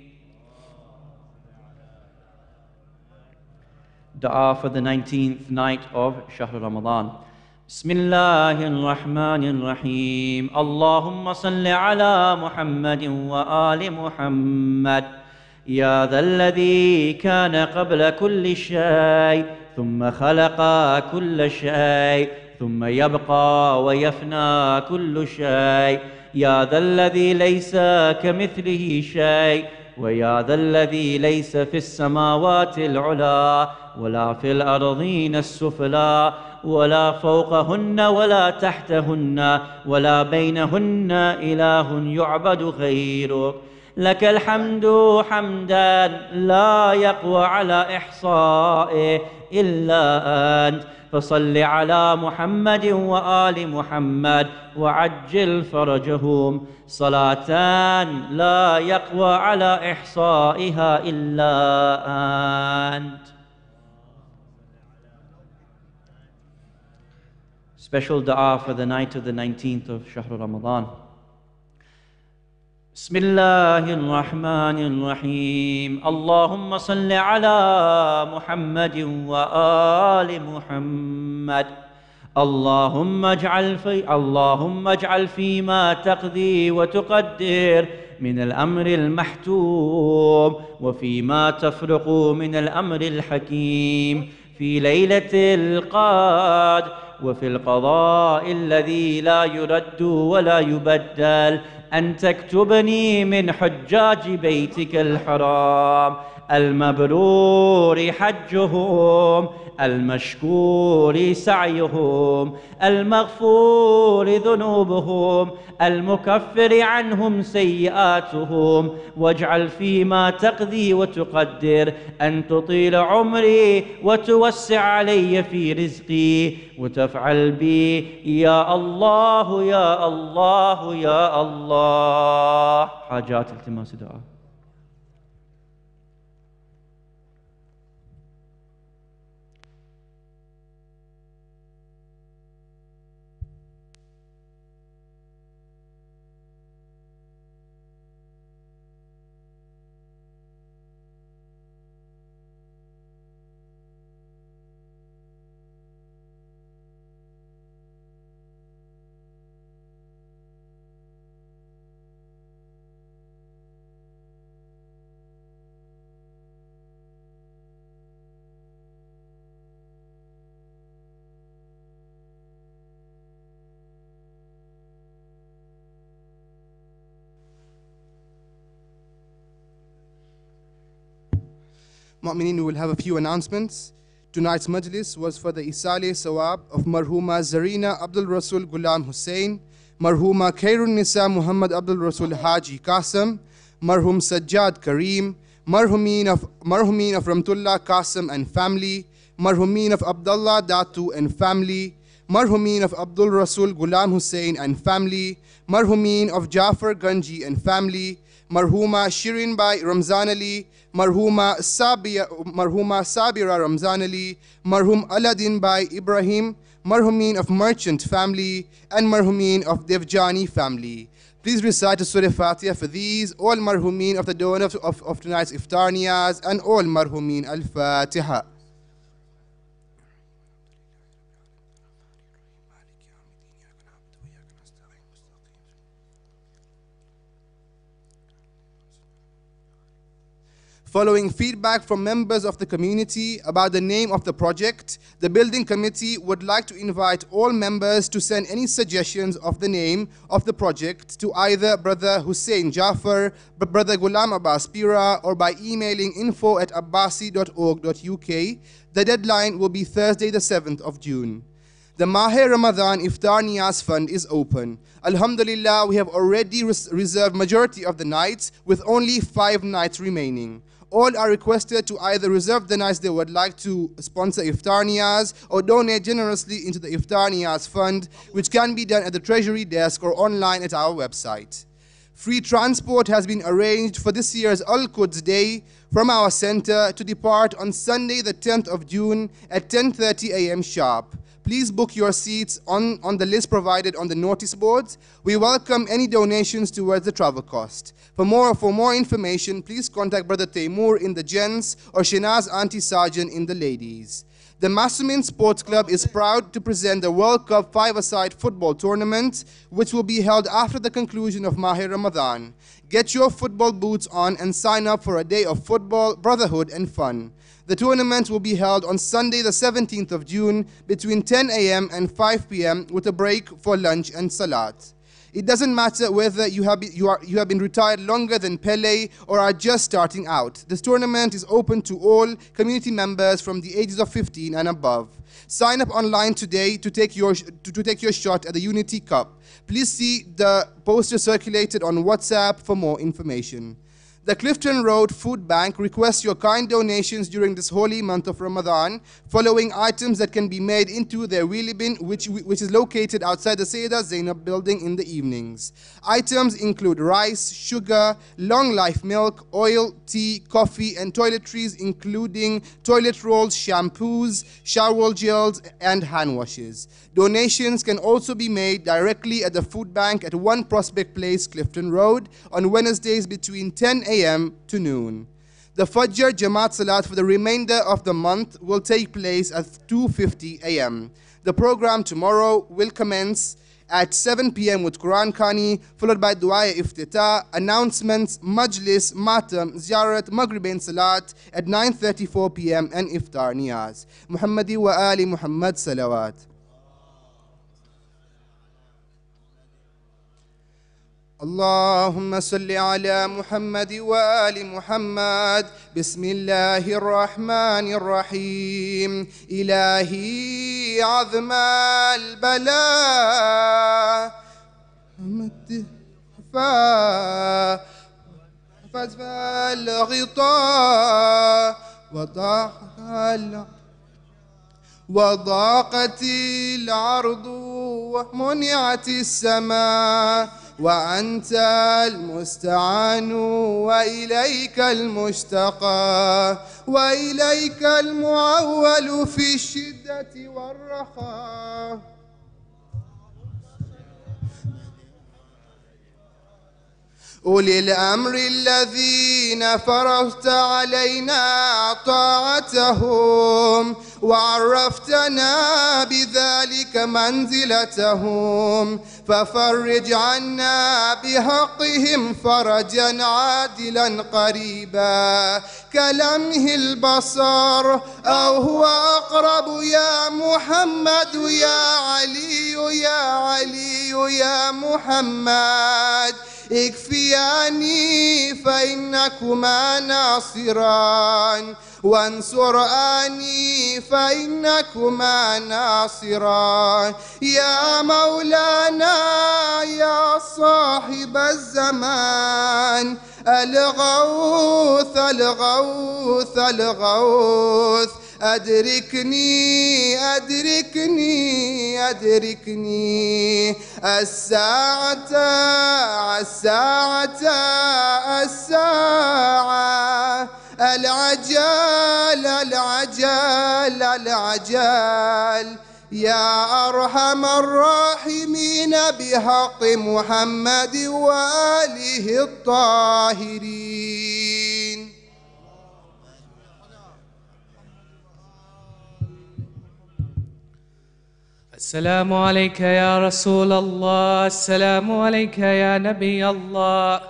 Dua for the nineteenth night of Shahr Ramadan. بسم الله الرحمن الرحيم. اللهم صل على محمد وآل محمد. يا ذا الذي كان قبل كل شيء ثم خلق كل شيء ثم يبقى ويفنى كل شيء. يا ذا الذي ليس كمثله شيء ويا ذا الذي ليس في السماوات العلى ولا في الأرضين السفلى ولا فوقهن ولا تحتهن ولا بينهن إله يعبد غيرك. لك الحمد حمدا لا يقوى على إحصائه إلا أنت. فصل على محمد وآل محمد وعجل فرجهم صلاة لا يقوى على إحصائها إلا أنت. Special dua for the night of the nineteenth of Shahr Ramadan. بسم الله الرحمن الرحيم. اللهم صل على محمد وآل محمد. اللهم اجعل في اللهم اجعل فيما تقضي وتقدر من الأمر المحتوم وفيما تفرق من الأمر الحكيم في ليلة القدر وفي القضاء الذي لا يرد ولا يبدل أن تكتبني من حجاج بيتك الحرام المبرور حجهم المشكور سعيهم المغفور ذنوبهم المكفر عنهم سيئاتهم واجعل فيما تقضي وتقدر أن تطيل عمري وتوسع علي في رزقي وتفعل بي يا الله يا الله يا الله. حاجات التماس دعاء. Mu'mineen, we will have a few announcements. Tonight's majlis was for the Isale Sawab of Marhuma Zarina Abdul Rasul Ghulam Hussain, Marhuma Khairun Nisa Muhammad Abdul Rasul Haji Qasim, Marhum Sajjad Kareem, Marhumeen of, Marhumeen of Ramtullah Qasim and family, Marhumeen of Abdullah Datu and family, Marhumeen of Abdul Rasul Ghulam Hussain and family, Marhumeen of Jaffer Ganji and family, Marhuma Shirin Bai Ramzan Ali, Marhuma Sabia, Marhuma Sabira Ramzan Ali, Marhum Aladdin Bai Ibrahim, Marhumeen of Merchant family, and Marhumeen of Devjani family. Please recite the Surah Fatiha for these, all Marhumeen of the dawn of, of, of tonight's Iftar Niyaz, and all Marhumeen Al-Fatiha. Following feedback from members of the community about the name of the project, the building committee would like to invite all members to send any suggestions of the name of the project to either Brother Hussein Jaffer, Brother Ghulam Abbas Pira, or by emailing info at abbasi dot org dot U K. The deadline will be Thursday the seventh of June. The Mahe Ramadan Iftar Niyaz Fund is open. Alhamdulillah, we have already res reserved majority of the nights with only five nights remaining. All are requested to either reserve the nights they would like to sponsor Iftar Niyaz or donate generously into the Iftar Niyaz Fund, which can be done at the Treasury Desk or online at our website. Free transport has been arranged for this year's Al-Quds Day from our center to depart on Sunday the tenth of June at ten thirty a m sharp. Please book your seats on, on the list provided on the notice boards. We welcome any donations towards the travel cost. For more, for more information, please contact Brother Taimur in the gents or Shinaz Auntie Sergeant in the ladies. The Masumin Sports Club is proud to present the World Cup five-a-side football tournament, which will be held after the conclusion of Mahe Ramadan. Get your football boots on and sign up for a day of football, brotherhood, and fun. The tournament will be held on Sunday the seventeenth of June between ten a m and five p m with a break for lunch and salat. It doesn't matter whether you have, been, you, are, you have been retired longer than Pele or are just starting out. This tournament is open to all community members from the ages of fifteen and above. Sign up online today to take your, to, to take your shot at the Unity Cup. Please see the poster circulated on WhatsApp for more information. The Clifton Road Food Bank requests your kind donations during this holy month of Ramadan, following items that can be made into their wheelie bin, which, which is located outside the Sayyida Zainab building in the evenings. Items include rice, sugar, long life milk, oil, tea, coffee, and toiletries, including toilet rolls, shampoos, shower gels, and hand washes. Donations can also be made directly at the food bank at one Prospect Place, Clifton Road, on Wednesdays between ten a m to noon. The Fajr Jamaat Salat for the remainder of the month will take place at two fifty a m The program tomorrow will commence at seven p m with Quran Khani, followed by Dua Iftita, announcements, Majlis, Matam, Ziyarat, Maghribain Salat at nine thirty-four p m and Iftar Niyaz. Muhammadi wa Ali Muhammad Salawat. اللهم صل على محمد وآل محمد. بسم الله الرحمن الرحيم. إلهي عظم البلاء فازف الغطاء وضاقت الأرض ومنعت السماء وأنت المستعان وإليك المشتقى وإليك المعول في الشدة والرخاء. أولي الأمر الذين فرضت علينا طاعتهم وعرفتنا بذلك منزلتهم، ففرج عنا بحقهم فرجا عادلا قريبا كلمه البصر أو هو أقرب. يا محمد يا علي يا علي يا محمد اكفياني فإنكما ناصران وانصراني فإنكما ناصران. يا مولانا يا صاحب الزمان الغوث الغوث الغوث أدركني أدركني أدركني الساعة الساعة الساعة العجال العجال العجال. يا أرحم الراحمين بحق محمد وآله الطاهرين. السلام عليك يا رسول الله، السلام عليك يا نبي الله،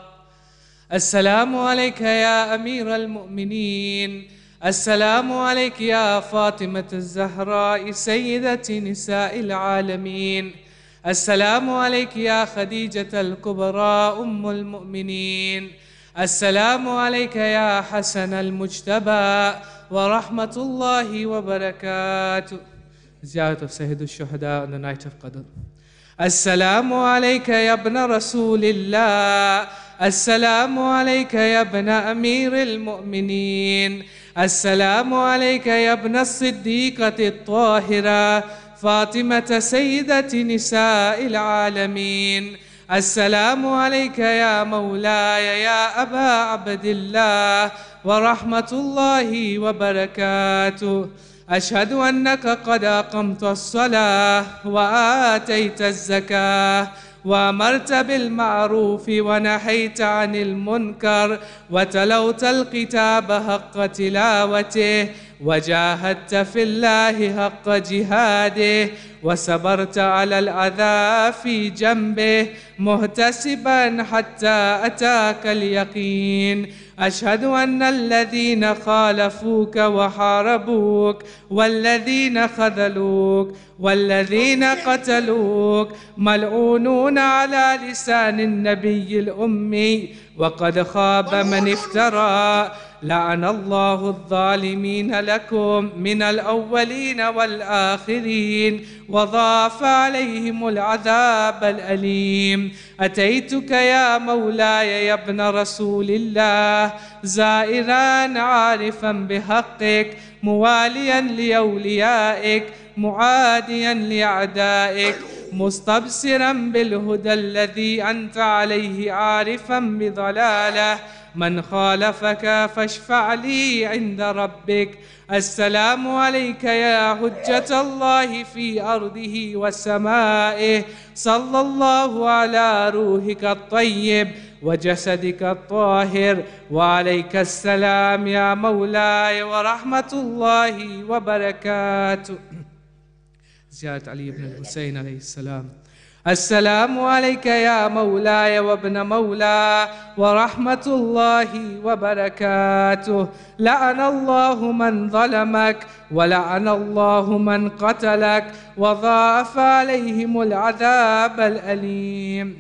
السلام عليك يا أمير المؤمنين، السلام عليك يا فاطمة الزهراء سيدة نساء العالمين، السلام عليك يا خديجة الكبرى أم المؤمنين، السلام عليك يا حسن المجتبى ورحمة الله وبركاته. Ziyarat of Sayyid al-Shuhada on the night of Qadr. Assalamu alayka ya ibn Rasulillah. Assalamu alayka ya ibn Amir al-Mu'mineen. Assalamu alayka ya ibn as-Siddiqati al-Tahira Fatimata Sayyidati Nisa'i al-Alamin. Assalamu alayka ya Mawlaya ya Aba Abdillah wa rahmatullahi wa barakatuh. أشهد أنك قد أقمت الصلاة وآتيت الزكاة وأمرت بالمعروف ونهيت عن المنكر وتلوت الكتاب حق تلاوته وجاهدت في الله حق جهاده وصبرت على الأذى في جنبه محتسبا حتى أتاك اليقين. أشهد أن الذين خالفوك وحاربوك والذين خذلوك والذين قتلوك ملعونون على لسان النبي الأمي وقد خاب من افترى. لعن الله الظالمين لكم من الأولين والآخرين وضاف عليهم العذاب الأليم. أتيتك يا مولاي يا ابن رسول الله زائرا عارفا بحقك مواليا لأوليائك معاديا لأعدائك مستبصرا بالهدى الذي أنت عليه عارفا بضلاله. من خالفك فاشفع لي عند ربك. السلام عليك يا حجة الله في أرضه وسمائه. صلى الله على روحك الطيب وجسدك الطاهر وعليك السلام يا مولاي ورحمة الله وبركاته. زيارة علي بن الحسين عليه السلام. السلام عليك يا مولاي وابن مولا ورحمة الله وبركاته. لعن الله من ظلمك ولعن الله من قتلك وضاعف عليهم العذاب الأليم.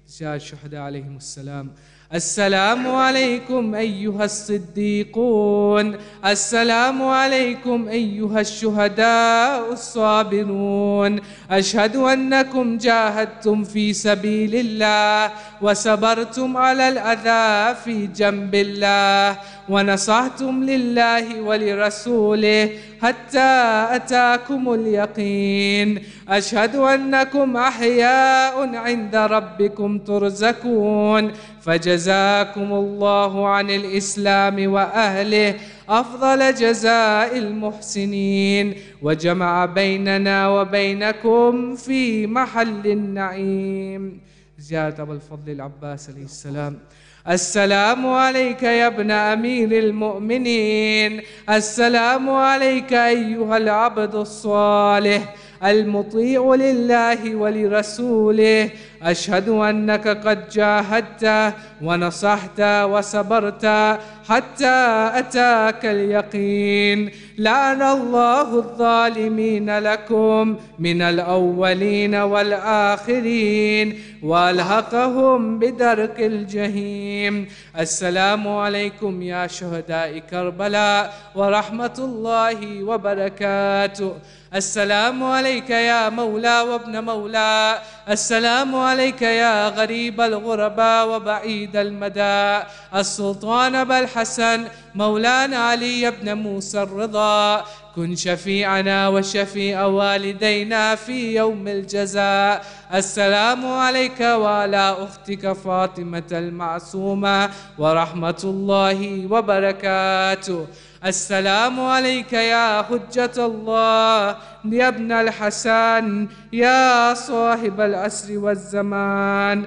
جاء الشهداء عليهم السلام. السلام عليكم أيها الصديقون، السلام عليكم أيها الشهداء الصابرون، أشهد أنكم جاهدتم في سبيل الله وصبرتم على الأذى في جنب الله ونصحتم لله ولرسوله حتى أتاكم اليقين، أشهد أنكم أحياء عند ربكم ترزقون، فجزاكم الله عن الإسلام وأهله أفضل جزاء المحسنين، وجمع بيننا وبينكم في محل النعيم. جاءت أبو الفضل العباس عليه السلام. السلام عليك يا ابن أمير المؤمنين، السلام عليك أيها العبد الصالح المطيع لله ولرسوله، أشهد أنك قد جاهدت ونصحت وصبرت حتى أتاك اليقين، لعن الله الظالمين لكم من الأولين والآخرين وألحقهم بدرك الجحيم. السلام عليكم يا شهداء كربلاء ورحمة الله وبركاته. السلام عليك يا مولى وابن مولى، السلام عليك يا غريب الغرباء وبعيد المدى، السلطان أبا الحسن مولانا علي بن موسى الرضا، كن شفيعنا وشفيع والدينا في يوم الجزاء. السلام عليك وعلى أختك فاطمة المعصومة ورحمة الله وبركاته. السلام عليك يا حجة الله يا ابن الحسن يا صاحب العصر والزمان،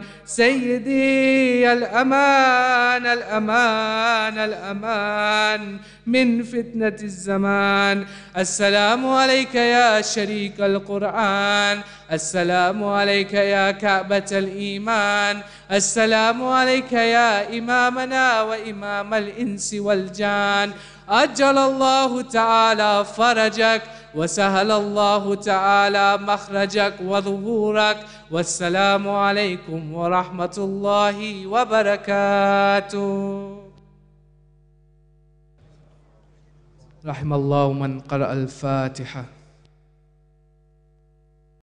سيدي الأمان الأمان الأمان من فتنة الزمان. السلام عليك يا شريك القرآن، السلام عليك يا كعبة الإيمان، السلام عليك يا إمامنا وإمام الإنس والجان، أجل الله تعالى فرجك وسهل الله تعالى مخرجك وظهورك، والسلام عليكم ورحمة الله وبركاته. رحم الله من قرأ الفاتحة.